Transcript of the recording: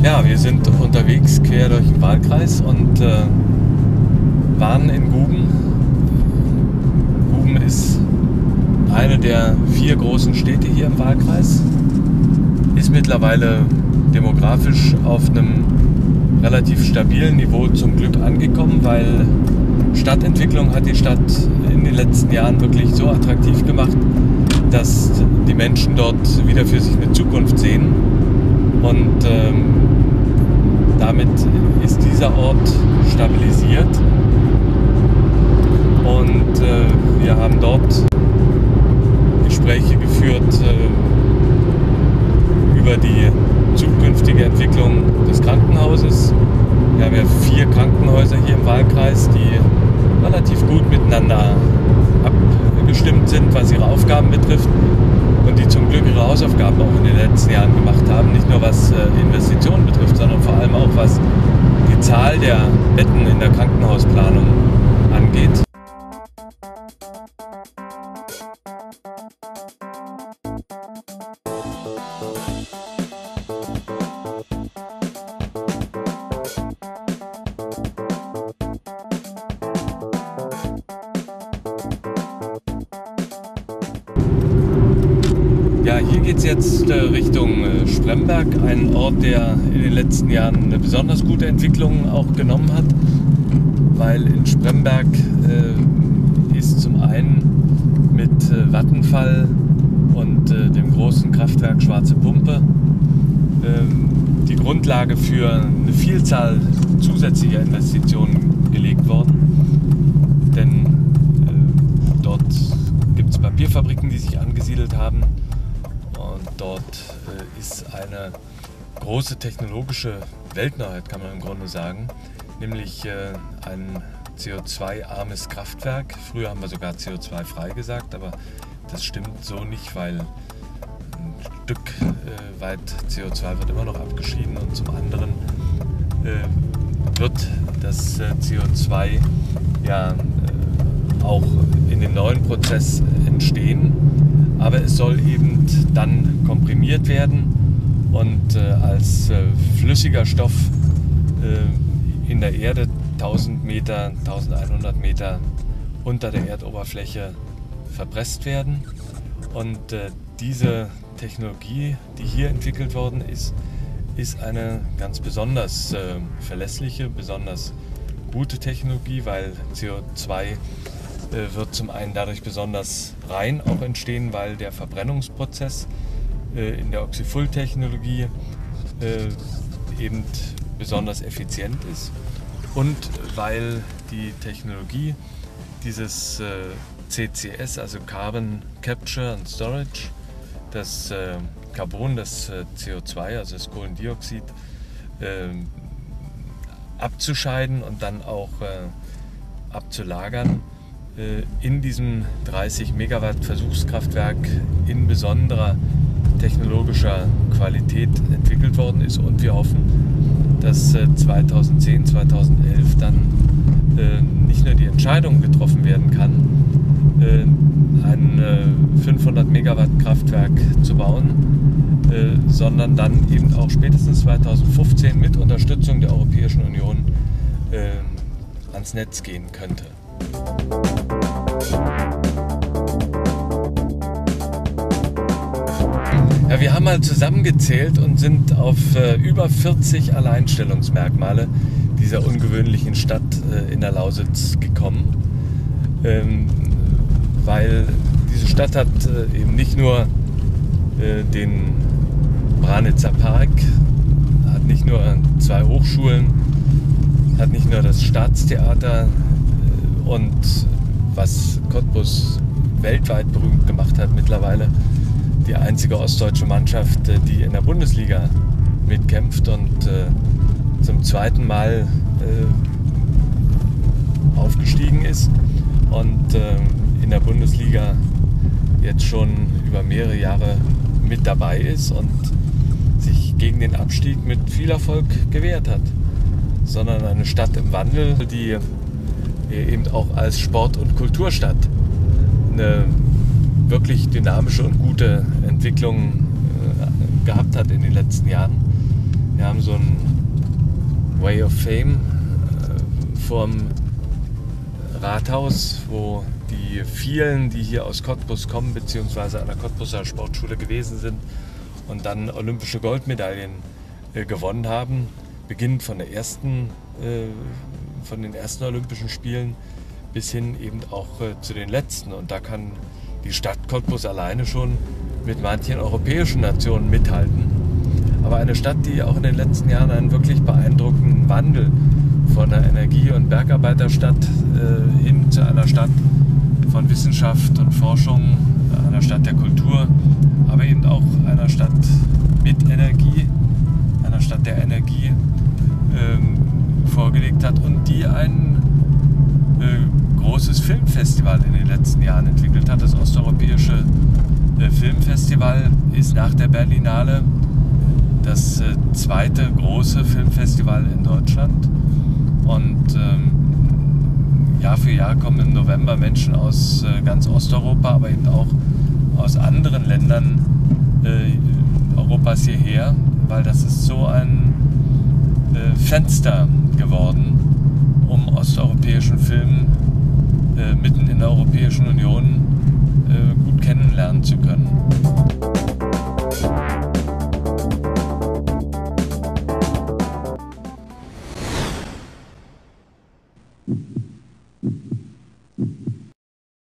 Ja, wir sind unterwegs quer durch den Wahlkreis und waren in Guben. Guben ist eine der 4 großen Städte hier im Wahlkreis. Ist mittlerweile demografisch auf einem relativ stabilen Niveau zum Glück angekommen, weil Stadtentwicklung hat die Stadt in den letzten Jahren wirklich so attraktiv gemacht, dass die Menschen dort wieder für sich eine Zukunft sehen. Und damit ist dieser Ort stabilisiert. Und wir haben dort Gespräche geführt über die zukünftige Entwicklung des Krankenhauses. Wir haben ja 4 Krankenhäuser hier im Wahlkreis, die relativ gut miteinander abgestimmt sind, was ihre Aufgaben betrifft und die zum Glück ihre Hausaufgaben auch in den letzten Jahren gemacht haben. Nicht nur was Investitionen betrifft, sondern vor allem auch was die Zahl der Betten in der Krankenhausplanung angeht. Ja, hier geht es jetzt Richtung Spremberg, ein Ort, der in den letzten Jahren eine besonders gute Entwicklung auch genommen hat, weil in Spremberg ist zum einen mit Vattenfall und dem großen Kraftwerk Schwarze Pumpe die Grundlage für eine Vielzahl zusätzlicher Investitionen gelegt worden, denn dort gibt es Papierfabriken, die sich angesiedelt haben. Und dort ist eine große technologische Weltneuheit, kann man im Grunde sagen, nämlich ein CO2-armes Kraftwerk. Früher haben wir sogar CO2-frei gesagt, aber das stimmt so nicht, weil ein Stück weit CO2 wird immer noch abgeschieden und zum anderen wird das CO2 ja auch in dem neuen Prozess entstehen. Aber es soll eben dann komprimiert werden und als flüssiger Stoff in der Erde 1000 Meter, 1100 Meter unter der Erdoberfläche verpresst werden. Und diese Technologie, die hier entwickelt worden ist, ist eine ganz besonders verlässliche, besonders gute Technologie, weil CO2 wird zum einen dadurch besonders rein auch entstehen, weil der Verbrennungsprozess in der Oxyfuel-Technologie eben besonders effizient ist und weil die Technologie dieses CCS, also Carbon Capture and Storage, das Carbon, das CO2, also das Kohlendioxid, abzuscheiden und dann auch abzulagern, in diesem 30 Megawatt Versuchskraftwerk in besonderer technologischer Qualität entwickelt worden ist. Und wir hoffen, dass 2010, 2011 dann nicht nur die Entscheidung getroffen werden kann, ein 500 Megawatt Kraftwerk zu bauen, sondern dann eben auch spätestens 2015 mit Unterstützung der Europäischen Union ans Netz gehen könnte. Ja, wir haben mal zusammengezählt und sind auf über 40 Alleinstellungsmerkmale dieser ungewöhnlichen Stadt in der Lausitz gekommen, weil diese Stadt hat eben nicht nur den Branitzer Park, hat nicht nur 2 Hochschulen, hat nicht nur das Staatstheater und was Cottbus weltweit berühmt gemacht hat mittlerweile, die einzige ostdeutsche Mannschaft, die in der Bundesliga mitkämpft und zum 2. Mal aufgestiegen ist und in der Bundesliga jetzt schon über mehrere Jahre mit dabei ist und sich gegen den Abstieg mit viel Erfolg gewehrt hat, sondern eine Stadt im Wandel, die eben auch als Sport- und Kulturstadt eine wirklich dynamische und gute Entwicklung gehabt hat in den letzten Jahren. Wir haben so ein Way of Fame vorm Rathaus, wo die vielen, die hier aus Cottbus kommen, beziehungsweise an der Cottbuser Sportschule gewesen sind und dann olympische Goldmedaillen gewonnen haben, beginnend von den ersten Olympischen Spielen bis hin eben auch zu den letzten. Und da kann die Stadt Cottbus alleine schon mit manchen europäischen Nationen mithalten. Aber eine Stadt, die auch in den letzten Jahren einen wirklich beeindruckenden Wandel von einer Energie- und Bergarbeiterstadt hin zu einer Stadt von Wissenschaft und Forschung, einer Stadt der Kultur, aber eben auch einer Stadt mit Energie, einer Stadt der Energie vorgelegt hat und die ein großes Filmfestival in den letzten Jahren entwickelt hat. Das Osteuropäische Filmfestival ist nach der Berlinale das zweite große Filmfestival in Deutschland. Und Jahr für Jahr kommen im November Menschen aus ganz Osteuropa, aber eben auch aus anderen Ländern Europas hierher, weil das ist so ein Fenster geworden, um osteuropäischen Film mitten in der Europäischen Union